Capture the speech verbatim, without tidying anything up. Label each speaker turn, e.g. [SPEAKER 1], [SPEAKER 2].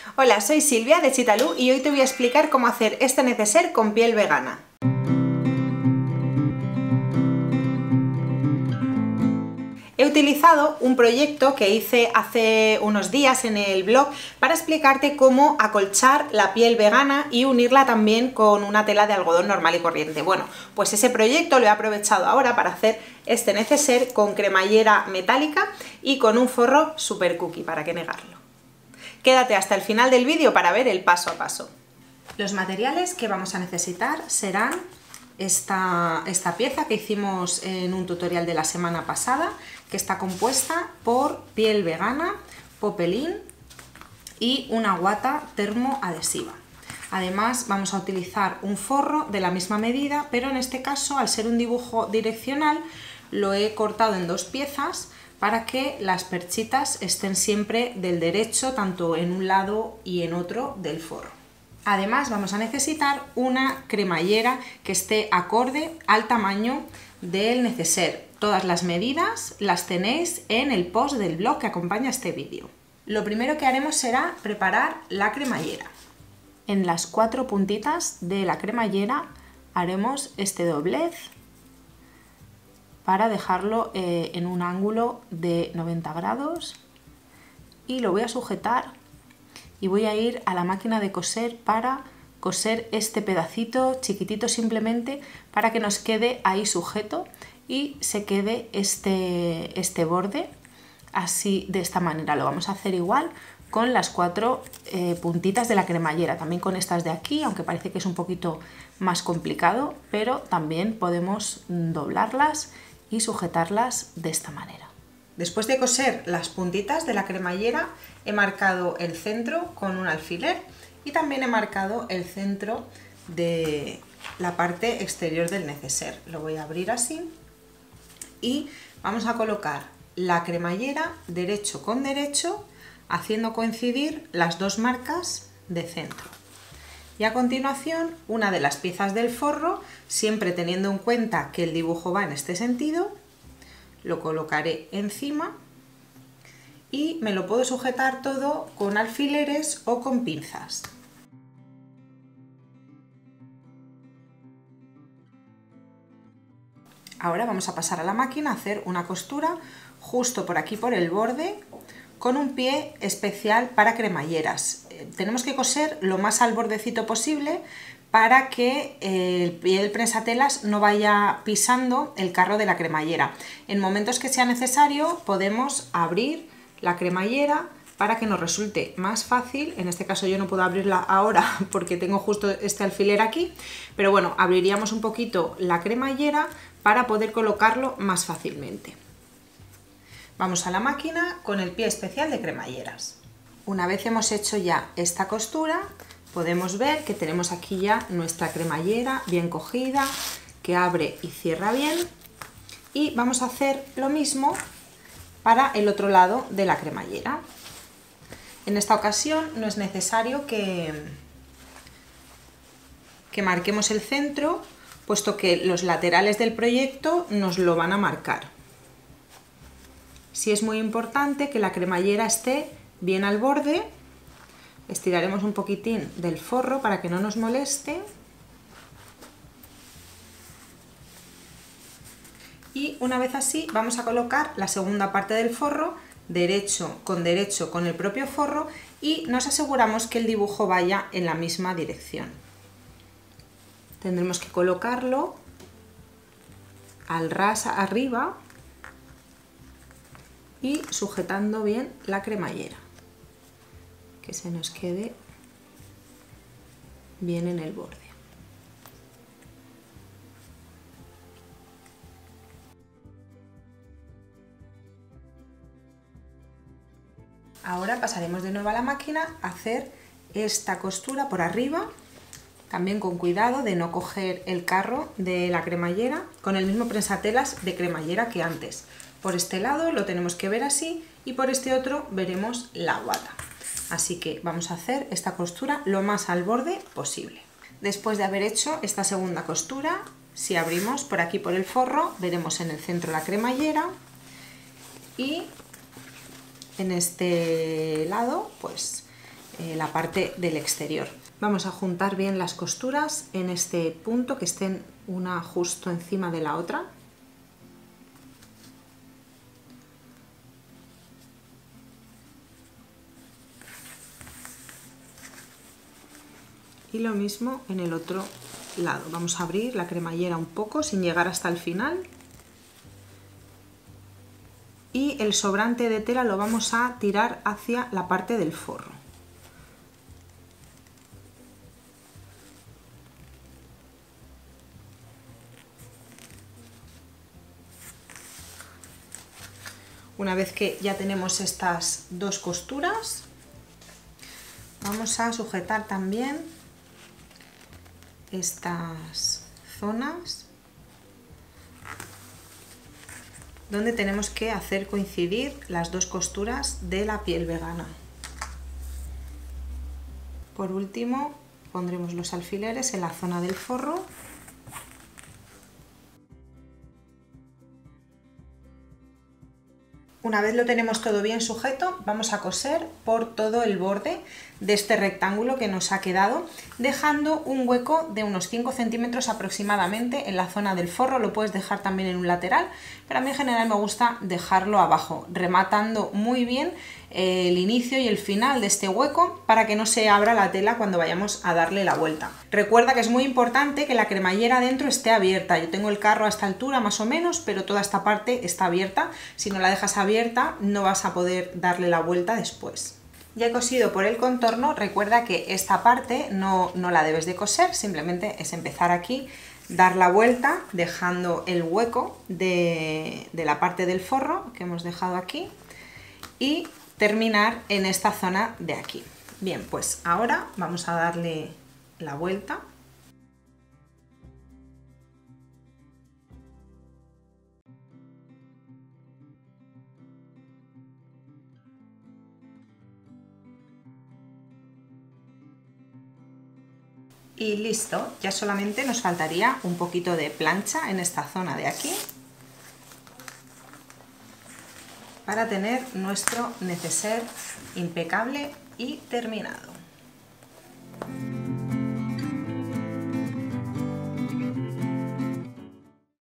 [SPEAKER 1] Hola, soy Silvia de Chitalú y hoy te voy a explicar cómo hacer este neceser con piel vegana. He utilizado un proyecto que hice hace unos días en el blog para explicarte cómo acolchar la piel vegana y unirla también con una tela de algodón normal y corriente. Bueno, pues ese proyecto lo he aprovechado ahora para hacer este neceser con cremallera metálica y con un forro super cookie, para qué negarlo. Quédate hasta el final del vídeo para ver el paso a paso. Los materiales que vamos a necesitar serán esta, esta pieza que hicimos en un tutorial de la semana pasada, que está compuesta por piel vegana, popelín y una guata termoadhesiva. Además vamos a utilizar un forro de la misma medida, pero en este caso, al ser un dibujo direccional, lo he cortado en dos piezas para que las perchitas estén siempre del derecho, tanto en un lado y en otro del forro. Además vamos a necesitar una cremallera que esté acorde al tamaño del neceser. Todas las medidas las tenéis en el post del blog que acompaña este vídeo. Lo primero que haremos será preparar la cremallera. En las cuatro puntitas de la cremallera haremos este doblez para dejarlo eh, en un ángulo de noventa grados y lo voy a sujetar y voy a ir a la máquina de coser para coser este pedacito chiquitito, simplemente para que nos quede ahí sujeto y se quede este, este borde así, de esta manera. Lo vamos a hacer igual con las cuatro eh, puntitas de la cremallera, también con estas de aquí, aunque parece que es un poquito más complicado, pero también podemos doblarlas y sujetarlas de esta manera. Después de coser las puntitas de la cremallera, he marcado el centro con un alfiler y también he marcado el centro de la parte exterior del neceser. Lo voy a abrir así y vamos a colocar la cremallera derecho con derecho, haciendo coincidir las dos marcas de centro. Y a continuación, una de las piezas del forro, siempre teniendo en cuenta que el dibujo va en este sentido, lo colocaré encima y me lo puedo sujetar todo con alfileres o con pinzas. Ahora vamos a pasar a la máquina a hacer una costura justo por aquí, por el borde, con un pie especial para cremalleras. Eh, tenemos que coser lo más al bordecito posible para que el pie del prensatelas no vaya pisando el carro de la cremallera. En momentos que sea necesario podemos abrir la cremallera para que nos resulte más fácil. En este caso yo no puedo abrirla ahora porque tengo justo este alfiler aquí, pero bueno, abriríamos un poquito la cremallera para poder colocarlo más fácilmente. Vamos a la máquina con el pie especial de cremalleras. Una vez hemos hecho ya esta costura, podemos ver que tenemos aquí ya nuestra cremallera bien cogida, que abre y cierra bien, y vamos a hacer lo mismo para el otro lado de la cremallera. En esta ocasión no es necesario que, que marquemos el centro, puesto que los laterales del proyecto nos lo van a marcar. Sí es muy importante que la cremallera esté bien al borde. Estiraremos un poquitín del forro para que no nos moleste. Y una vez así vamos a colocar la segunda parte del forro, derecho con derecho con el propio forro, y nos aseguramos que el dibujo vaya en la misma dirección. Tendremos que colocarlo al ras arriba y sujetando bien la cremallera, que se nos quede bien en el borde. Ahora pasaremos de nuevo a la máquina a hacer esta costura por arriba, también con cuidado de no coger el carro de la cremallera, con el mismo prensatelas de cremallera que antes. Por este lado lo tenemos que ver así y por este otro veremos la guata. Así que vamos a hacer esta costura lo más al borde posible. Después de haber hecho esta segunda costura, si abrimos por aquí por el forro, veremos en el centro la cremallera y en este lado pues eh, la parte del exterior. Vamos a juntar bien las costuras en este punto, que estén una justo encima de la otra. Y lo mismo en el otro lado. Vamos a abrir la cremallera un poco sin llegar hasta el final. Y el sobrante de tela lo vamos a tirar hacia la parte del forro. Una vez que ya tenemos estas dos costuras, vamos a sujetar también estas zonas donde tenemos que hacer coincidir las dos costuras de la piel vegana. Por último, pondremos los alfileres en la zona del forro. Una vez lo tenemos todo bien sujeto, vamos a coser por todo el borde de este rectángulo que nos ha quedado, dejando un hueco de unos cinco centímetros aproximadamente en la zona del forro. Lo puedes dejar también en un lateral, pero a mí en general me gusta dejarlo abajo, rematando muy bien el inicio y el final de este hueco para que no se abra la tela cuando vayamos a darle la vuelta. Recuerda que es muy importante que la cremallera dentro esté abierta. Yo tengo el carro a esta altura más o menos, pero toda esta parte está abierta. Si no la dejas abierta no vas a poder darle la vuelta después. Ya he cosido por el contorno. Recuerda que esta parte no, no la debes de coser, simplemente es empezar aquí, dar la vuelta dejando el hueco de, de la parte del forro que hemos dejado aquí y terminar en esta zona de aquí. Bien, pues ahora vamos a darle la vuelta. Y listo, ya solamente nos faltaría un poquito de plancha en esta zona de aquí para tener nuestro neceser impecable y terminado.